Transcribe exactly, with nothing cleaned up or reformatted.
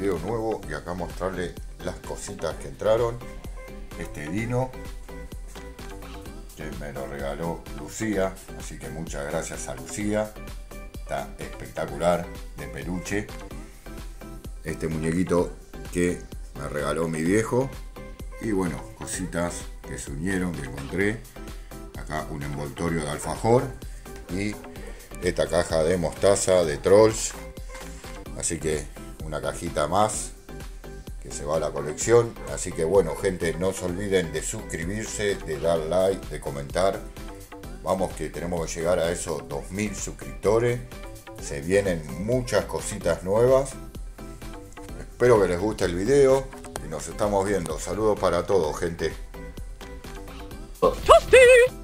video nuevo y acá mostrarle las cositas que entraron. Este dino que me lo regaló Lucía, así que muchas gracias a Lucía. Está espectacular, de peluche. Este muñequito que me regaló mi viejo. Y bueno, cositas que se unieron, que encontré. Acá un envoltorio de alfajor y esta caja de mostaza de Trolls. Así que una cajita más que se va a la colección. Así que bueno, gente, no se olviden de suscribirse, de dar like, de comentar. Vamos que tenemos que llegar a esos dos mil suscriptores. Se vienen muchas cositas nuevas. Espero que les guste el video y nos estamos viendo. Saludos para todos, gente. ¡Tosti!